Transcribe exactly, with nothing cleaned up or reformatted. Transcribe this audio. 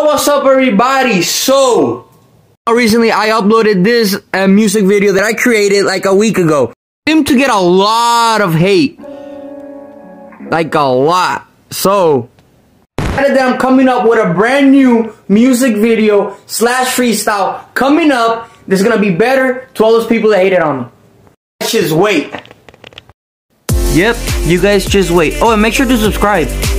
What's up, everybody? So recently I uploaded this uh, music video that I created like a week ago. Seemed to get a lot of hate, like a lot. So that I'm coming up with a brand new music video slash freestyle coming up. This is gonna be better to all those people that hated on me. Just wait. Yep, you guys just wait. Oh, and make sure to subscribe.